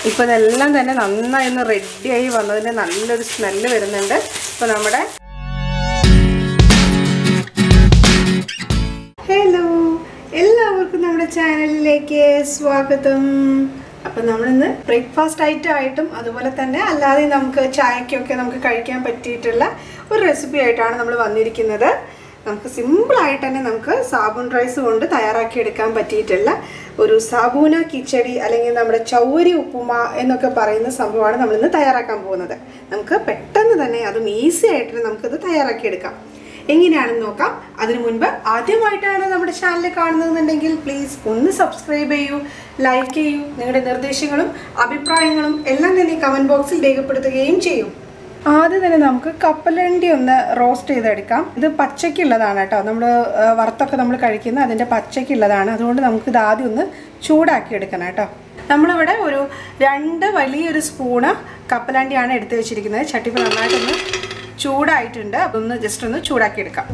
ഇപ്പോൾ ഇതെല്ലാം തന്നെ നന്നായി ഒന്ന് റെഡിയായി വന്നതിൻ്റെ നല്ലൊരു സ്മെല്ല് വരുന്നുണ്ട്. ഇപ്പോൾ നമ്മുടെ ഹലോ, എല്ലാവർക്കും നമ്മുടെ ചാനലിലേക്ക് സ്വാഗതം. അപ്പം നമ്മളിന്ന് ബ്രേക്ക്ഫാസ്റ്റ് ഐറ്റം ആയിട്ടും അതുപോലെ തന്നെ അല്ലാതെ നമുക്ക് ചായക്കൊക്കെ നമുക്ക് കഴിക്കാൻ പറ്റിയിട്ടുള്ള ഒരു റെസിപ്പി ആയിട്ടാണ് നമ്മൾ വന്നിരിക്കുന്നത്. നമുക്ക് സിമ്പിളായിട്ട് തന്നെ നമുക്ക് സാബൂൺ റൈസ് കൊണ്ട് തയ്യാറാക്കിയെടുക്കാൻ പറ്റിയിട്ടുള്ള ഒരു സാബൂന കിച്ചടി അല്ലെങ്കിൽ നമ്മുടെ ചൗവരി ഉപ്പുമ എന്നൊക്കെ പറയുന്ന സംഭവമാണ് നമ്മളിന്ന് തയ്യാറാക്കാൻ പോകുന്നത്. നമുക്ക് പെട്ടെന്ന് തന്നെ അതും ഈസി ആയിട്ട് നമുക്കത് തയ്യാറാക്കിയെടുക്കാം. എങ്ങനെയാണെന്ന് നോക്കാം. അതിനു മുൻപ് ആദ്യമായിട്ടാണ് നമ്മുടെ ചാനൽ കാണുന്നതെന്നുണ്ടെങ്കിൽ പ്ലീസ് ഒന്ന് സബ്സ്ക്രൈബ് ചെയ്യൂ, ലൈക്ക് ചെയ്യൂ. നിങ്ങളുടെ നിർദ്ദേശങ്ങളും അഭിപ്രായങ്ങളും എല്ലാം തന്നെ കമൻറ്റ് ബോക്സിൽ രേഖപ്പെടുത്തുകയും ചെയ്യും. ആദ്യം തന്നെ നമുക്ക് കപ്പലണ്ടി ഒന്ന് റോസ്റ്റ് ചെയ്തെടുക്കാം. ഇത് പച്ചയ്ക്കുള്ളതാണ് കേട്ടോ, നമ്മൾ വറുത്തൊക്കെ നമ്മൾ കഴിക്കുന്ന അതിൻ്റെ പച്ചയ്ക്കുള്ളതാണ്. അതുകൊണ്ട് നമുക്കിത് ആദ്യം ഒന്ന് ചൂടാക്കി എടുക്കണം കേട്ടോ. നമ്മളിവിടെ ഒരു 2 വലിയൊരു സ്പൂണ് കപ്പലണ്ടിയാണ് എടുത്ത് വെച്ചിരിക്കുന്നത്. ചട്ടിപ്പ് നന്നായിട്ടൊന്ന് ചൂടായിട്ടുണ്ട്. അതൊന്ന് ജസ്റ്റ് ഒന്ന് ചൂടാക്കിയെടുക്കാം.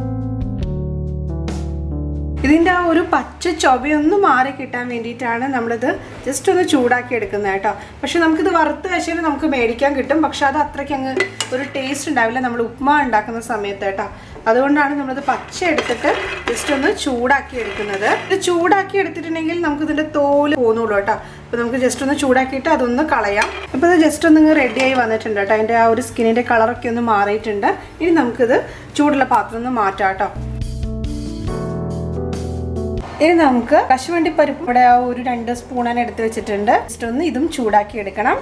ഇതിൻ്റെ ആ ഒരു പച്ച ചൊവയൊന്ന് മാറി കിട്ടാൻ വേണ്ടിയിട്ടാണ് നമ്മളിത് ജസ്റ്റ് ഒന്ന് ചൂടാക്കി എടുക്കുന്നത് കേട്ടോ. പക്ഷെ നമുക്കിത് വറുത്ത് വെച്ചാൽ നമുക്ക് മേടിക്കാൻ കിട്ടും. പക്ഷെ അത് അത്രയ്ക്ക് അങ്ങ് ഒരു ടേസ്റ്റ് ഉണ്ടാവില്ല നമ്മൾ ഉപ്മാ ഉണ്ടാക്കുന്ന സമയത്ത് കേട്ടോ. അതുകൊണ്ടാണ് നമ്മളിത് പച്ച എടുത്തിട്ട് ജസ്റ്റ് ഒന്ന് ചൂടാക്കി എടുക്കുന്നത്. ഇത് ചൂടാക്കി എടുത്തിട്ടുണ്ടെങ്കിൽ നമുക്കിതിൻ്റെ തോല് പോകുന്നുള്ളൂ കേട്ടോ. അപ്പോൾ നമുക്ക് ജസ്റ്റ് ഒന്ന് ചൂടാക്കിയിട്ട് അതൊന്ന് കളയാം. അപ്പോൾ ഇത് ജസ്റ്റ് ഒന്ന് റെഡിയായി വന്നിട്ടുണ്ട് കേട്ടോ. അതിൻ്റെ ആ ഒരു സ്കിന്നിൻ്റെ കളറൊക്കെ ഒന്ന് മാറിയിട്ടുണ്ട്. ഇനി നമുക്കിത് ചൂടുള്ള പാത്രം ഒന്ന് മാറ്റാം കേട്ടോ. ഇനി നമുക്ക് കശുവണ്ടി പരിപ്പ് ഇവിടെ ഒരു 2 സ്പൂണാണ് എടുത്ത് വെച്ചിട്ടുണ്ട്. ജസ്റ്റ് ഒന്ന് ഇതും ചൂടാക്കി എടുക്കണം.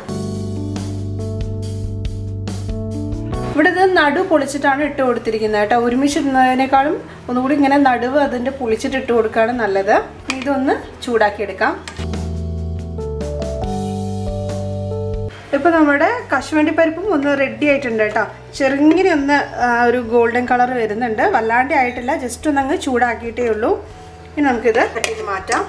ഇവിടെ ഇത് നടു പൊളിച്ചിട്ടാണ് ഇട്ട് കൊടുത്തിരിക്കുന്നത് കേട്ടോ. ഒരുമിച്ചിടുന്നതിനേക്കാളും ഒന്നുകൂടി ഇങ്ങനെ നടുവ് അതിൻ്റെ പൊളിച്ചിട്ട് ഇട്ട് കൊടുക്കുകയാണ് നല്ലത്. ഇതൊന്ന് ചൂടാക്കി എടുക്കാം. ഇപ്പോൾ നമ്മുടെ കശുവണ്ടി പരിപ്പും ഒന്ന് റെഡി ആയിട്ടുണ്ട് കേട്ടോ. ചെറുങ്ങനെ ഒന്ന് ഒരു ഗോൾഡൻ കളർ വരുന്നുണ്ട്. വല്ലാണ്ട് ആയിട്ടില്ല, ജസ്റ്റ് ഒന്ന് അങ്ങ് ചൂടാക്കിയിട്ടേ ഉള്ളൂ. ഇനി നമുക്കിത് കട്ടിക്ക് മാറ്റാം.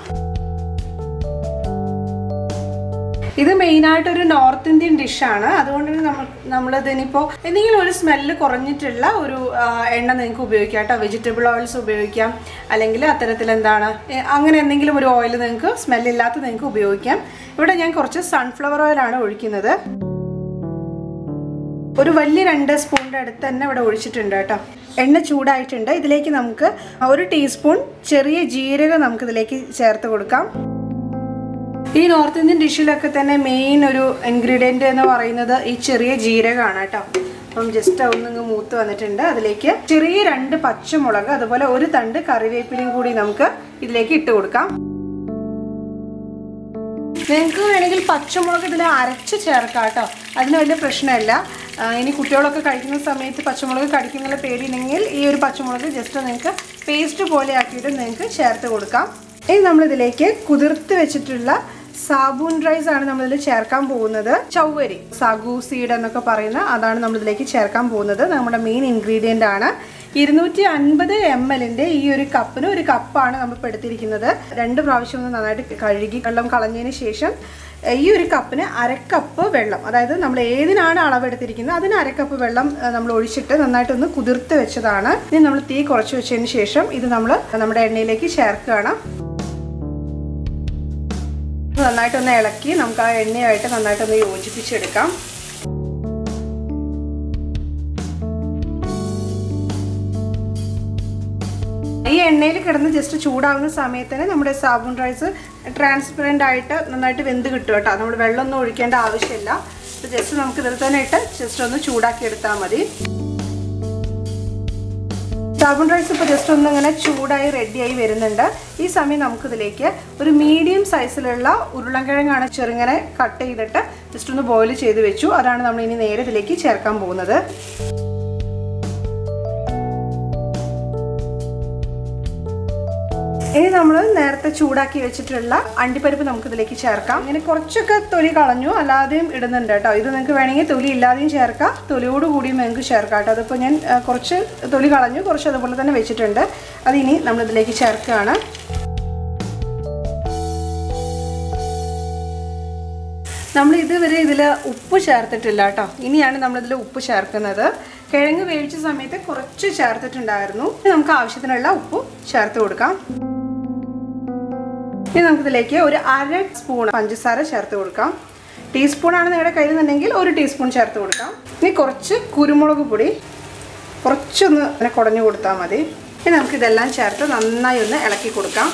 ഇത് മെയിനായിട്ടൊരു നോർത്ത് ഇന്ത്യൻ ഡിഷാണ്. അതുകൊണ്ട് തന്നെ നമ്മളിതിനിപ്പോൾ എന്തെങ്കിലും ഒരു സ്മെല്ല് കുറഞ്ഞിട്ടുള്ള ഒരു എണ്ണ നിങ്ങൾക്ക് ഉപയോഗിക്കാം കേട്ടോ. വെജിറ്റബിൾ ഓയിൽസ് ഉപയോഗിക്കാം, അല്ലെങ്കിൽ അത്തരത്തിൽ എന്താണ് അങ്ങനെ എന്തെങ്കിലും ഒരു ഓയിൽ നിങ്ങൾക്ക് സ്മെല്ലില്ലാത്ത നിങ്ങൾക്ക് ഉപയോഗിക്കാം. ഇവിടെ ഞാൻ കുറച്ച് സൺഫ്ലവർ ഓയിലാണ് ഒഴിക്കുന്നത്. ഒരു വലിയ 2 സ്പൂണിൻ്റെ അടുത്ത് തന്നെ ഇവിടെ ഒഴിച്ചിട്ടുണ്ട് കേട്ടോ. എണ്ണ ചൂടായിട്ടുണ്ട്. ഇതിലേക്ക് നമുക്ക് 1 ടീസ്പൂൺ ചെറിയ ജീരകം നമുക്കിതിലേക്ക് ചേർത്ത് കൊടുക്കാം. ഈ നോർത്ത് ഇന്ത്യൻ ഡിഷിലൊക്കെ തന്നെ മെയിൻ ഒരു ഇൻഗ്രീഡിയൻറ്റ് എന്ന് പറയുന്നത് ഈ ചെറിയ ജീരകമാണ് കേട്ടോ. അപ്പം ജസ്റ്റ് ഒന്നിങ്ങ് മൂത്ത് വന്നിട്ടുണ്ട്. അതിലേക്ക് ചെറിയ 2 പച്ചമുളക് അതുപോലെ 1 തണ്ട് കറിവേപ്പിലയും കൂടി നമുക്ക് ഇതിലേക്ക് ഇട്ട് കൊടുക്കാം. നിങ്ങൾക്ക് വേണമെങ്കിൽ പച്ചമുളക് ഇതിൽ അരച്ച് ചേർക്കാം കേട്ടോ. അതിന് വലിയ പ്രശ്നമില്ല. ഇനി കുട്ടികളൊക്കെ കഴിക്കുന്ന സമയത്ത് പച്ചമുളക് കടിക്കുന്ന പേടിയുണ്ടെങ്കിൽ ഈ ഒരു പച്ചമുളക് ജസ്റ്റ് നിങ്ങൾക്ക് പേസ്റ്റ് പോലെ ആക്കിയിട്ട് നിങ്ങൾക്ക് ചേർത്ത് കൊടുക്കാം. ഇനി നമ്മളിതിലേക്ക് കുതിർത്ത് വെച്ചിട്ടുള്ള സാബൂൺ റൈസ് ആണ് നമ്മളിതിൽ ചേർക്കാൻ പോകുന്നത്. ചൗവരി, സാഗു സീഡ് എന്നൊക്കെ പറയുന്ന അതാണ് നമ്മളിതിലേക്ക് ചേർക്കാൻ പോകുന്നത്. നമ്മുടെ മെയിൻ ഇൻഗ്രീഡിയൻ്റ് ആണ്. 250 ml ഈ ഒരു കപ്പിന് 1 കപ്പാണ് നമ്മൾ എടുത്തിരിക്കുന്നത്. 2 പ്രാവശ്യം ഒന്ന് നന്നായിട്ട് കഴുകി വെള്ളം കളഞ്ഞതിന് ശേഷം ഈ ഒരു കപ്പിന് 1/2 കപ്പ് വെള്ളം, അതായത് നമ്മൾ ഏതിനാണ് അളവെടുത്തിരിക്കുന്നത് അതിന് 1/2 കപ്പ് വെള്ളം നമ്മൾ ഒഴിച്ചിട്ട് നന്നായിട്ടൊന്ന് കുതിർത്ത് വെച്ചതാണ്. ഇനി നമ്മൾ തീ കുറച്ച് വെച്ചതിന് ശേഷം ഇത് നമ്മൾ നമ്മുടെ എണ്ണയിലേക്ക് ചേർക്കുകയാണ്. നന്നായിട്ടൊന്ന് ഇളക്കി നമുക്ക് ആ എണ്ണയായിട്ട് നന്നായിട്ടൊന്ന് യോജിപ്പിച്ചെടുക്കാം. ഈ എണ്ണയിൽ കിടന്ന് ജസ്റ്റ് ചൂടാവുന്ന സമയത്തിന് നമ്മുടെ സാബൂൺ റൈസ് ട്രാൻസ്പെറൻ്റ് ആയിട്ട് നന്നായിട്ട് വെന്ത് കിട്ടും കേട്ടോ. നമ്മൾ വെള്ളമൊന്നും ഒഴിക്കേണ്ട ആവശ്യമില്ല. ജസ്റ്റ് നമുക്ക് ഇതിൽ തന്നെ ഇട്ട് ജസ്റ്റ് ഒന്ന് ചൂടാക്കി എടുത്താൽ മതി. സാബൂൺ റൈസ് ഇപ്പോൾ ജസ്റ്റ് ഒന്ന് ഇങ്ങനെ ചൂടായി റെഡിയായി വരുന്നുണ്ട്. ഈ സമയം നമുക്കിതിലേക്ക് ഒരു മീഡിയം സൈസിലുള്ള ഉരുളൻകിഴങ്ങാണ് ചെറുങ്ങനെ കട്ട് ചെയ്തിട്ട് ജസ്റ്റ് ഒന്ന് ബോയിൽ ചെയ്ത് വെച്ചു. അതാണ് നമ്മൾ ഇനി നേരെ ഇതിലേക്ക് ചേർക്കാൻ പോകുന്നത്. ഇനി നമ്മൾ നേരത്തെ ചൂടാക്കി വെച്ചിട്ടുള്ള അണ്ടിപ്പരിപ്പ് നമുക്കിതിലേക്ക് ചേർക്കാം. ഇങ്ങനെ കുറച്ചൊക്കെ തൊലി കളഞ്ഞു അല്ലാതെയും ഇടുന്നുണ്ട് കേട്ടോ. ഇത് നിങ്ങൾക്ക് വേണമെങ്കിൽ തൊലി ഇല്ലാതെയും ചേർക്കാം, തൊലിയോട് കൂടിയും നിങ്ങൾക്ക് ചേർക്കാം കേട്ടോ. അതിപ്പോൾ ഞാൻ കുറച്ച് തൊലി കളഞ്ഞു, കുറച്ച് അതുപോലെ തന്നെ വെച്ചിട്ടുണ്ട്. അതിനി നമ്മളിതിലേക്ക് ചേർക്കുകയാണ്. നമ്മൾ ഇതുവരെ ഇതിൽ ഉപ്പ് ചേർത്തിട്ടില്ല കേട്ടോ. ഇനിയാണ് നമ്മളിതിൽ ഉപ്പ് ചേർക്കുന്നത്. കിഴങ്ങ് വേവിച്ച സമയത്ത് കുറച്ച് ചേർത്തിട്ടുണ്ടായിരുന്നു. നമുക്ക് ആവശ്യത്തിനുള്ള ഉപ്പ് ചേർത്ത് കൊടുക്കാം. ഇനി നമുക്കിതിലേക്ക് ഒരു 1/2 സ്പൂൺ പഞ്ചസാര ചേർത്ത് കൊടുക്കാം. ടീസ്പൂണാണ് നിങ്ങളുടെ കയ്യിലുണ്ടെങ്കിൽ 1 ടീസ്പൂൺ ചേർത്ത് കൊടുക്കാം. ഇനി കുറച്ച് കുരുമുളക് പൊടി കുറച്ചൊന്ന് അങ്ങനെ കുടഞ്ഞു കൊടുത്താൽ മതി. ഇനി നമുക്കിതെല്ലാം ചേർത്ത് നന്നായി ഒന്ന് ഇളക്കി കൊടുക്കാം.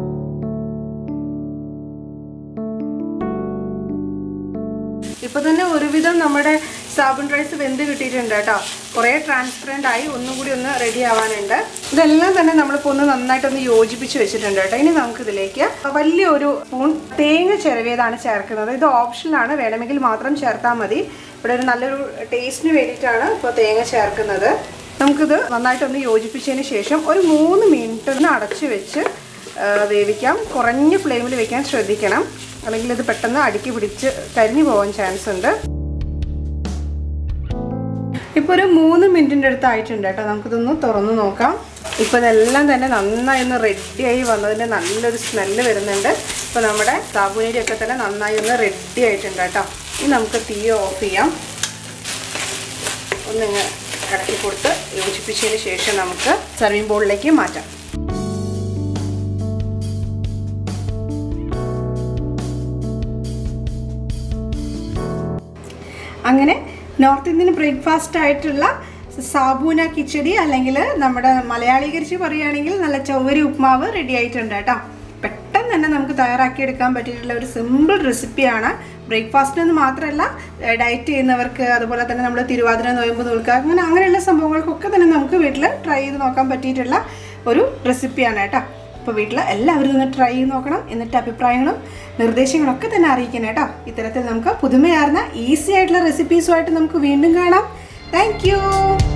ഇപ്പോൾ തന്നെ ഒരുവിധം നമ്മുടെ സാബുൻ റൈസ് വെന്ത് കിട്ടിയിട്ടുണ്ട് കേട്ടോ. കുറേ ട്രാൻസ്പെറൻ്റ് ആയി, ഒന്നുകൂടി ഒന്ന് റെഡി ആവാനുണ്ട്. ഇതെല്ലാം തന്നെ നമ്മളിപ്പോൾ ഒന്ന് നന്നായിട്ടൊന്ന് യോജിപ്പിച്ച് വെച്ചിട്ടുണ്ട് കേട്ടോ. ഇനി നമുക്കിതിലേക്ക് വലിയൊരു സ്പൂൺ തേങ്ങ ചിരവിയതാണ് ചേർക്കുന്നത്. ഇത് ഓപ്ഷനാണ്, വേണമെങ്കിൽ മാത്രം ചേർത്താൽ മതി. ഇവിടെ ഒരു നല്ലൊരു ടേസ്റ്റിന് വേണ്ടിയിട്ടാണ് ഇപ്പോൾ തേങ്ങ ചേർക്കുന്നത്. നമുക്കിത് നന്നായിട്ടൊന്ന് യോജിപ്പിച്ചതിന് ശേഷം ഒരു 3 മിനിറ്റ് ഒന്ന് അടച്ച് വെച്ച് വേവിക്കാം. കുറഞ്ഞ ഫ്ലെയിമിൽ വെക്കാൻ ശ്രദ്ധിക്കണം, അല്ലെങ്കിൽ ഇത് പെട്ടെന്ന് അടുക്കി പിടിച്ച് കരിഞ്ഞു പോകാൻ ചാൻസ് ഉണ്ട്. ഇപ്പോൾ ഒരു 3 മിനിറ്റിൻ്റെ അടുത്ത് ആയിട്ടുണ്ട് കേട്ടോ. നമുക്കിതൊന്ന് തുറന്ന് നോക്കാം. ഇപ്പോൾ ഇതെല്ലാം തന്നെ നന്നായി ഒന്ന് റെഡിയായി വന്നതിൻ്റെ നല്ലൊരു സ്മെല്ല് വരുന്നുണ്ട്. ഇപ്പോൾ നമ്മുടെ സാബുനരിയൊക്കെ തന്നെ നന്നായി ഒന്ന് റെഡി ആയിട്ടുണ്ട് കേട്ടോ. ഇനി നമുക്ക് തീ ഓഫ് ചെയ്യാം. ഒന്നിങ്ങ് ഇളക്കി കൊടുത്ത് യോജിപ്പിച്ചതിന് ശേഷം നമുക്ക് സർവിംഗ് ബൗളിലേക്ക് മാറ്റാം. അങ്ങനെ നോർത്ത് ഇന്ത്യൻ ബ്രേക്ക്ഫാസ്റ്റ് ആയിട്ടുള്ള സാബൂന കിച്ചടി, അല്ലെങ്കിൽ നമ്മുടെ മലയാളീകരിച്ച് പറയുകയാണെങ്കിൽ നല്ല ചൗവരി ഉപ്മാവ് റെഡി ആയിട്ടുണ്ട് കേട്ടോ. പെട്ടെന്ന് തന്നെ നമുക്ക് തയ്യാറാക്കിയെടുക്കാൻ പറ്റിയിട്ടുള്ള ഒരു സിമ്പിൾ റെസിപ്പിയാണ്. ബ്രേക്ക്ഫാസ്റ്റിന് മാത്രമല്ല, ഡയറ്റ് ചെയ്യുന്നവർക്ക്, അതുപോലെ തന്നെ നമ്മൾ തിരുവാതിര നോയമ്പ് നോൽക്കുക, അങ്ങനെയുള്ള സംഭവങ്ങൾക്കൊക്കെ തന്നെ നമുക്ക് വീട്ടിൽ ട്രൈ ചെയ്ത് നോക്കാൻ പറ്റിയിട്ടുള്ള ഒരു റെസിപ്പിയാണ് കേട്ടോ. അപ്പോൾ വീട്ടിൽ എല്ലാവരും ഒന്ന് ട്രൈ ചെയ്ത് നോക്കണം. എന്നിട്ട് അഭിപ്രായങ്ങളും നിർദ്ദേശങ്ങളൊക്കെ തന്നെ അറിയിക്കണം കേട്ടോ. ഇത്തരത്തിൽ നമുക്ക് പുതുമയാർന്ന ഈസി ആയിട്ടുള്ള റെസിപ്പീസുമായിട്ട് നമുക്ക് വീണ്ടും കാണാം. Thank U.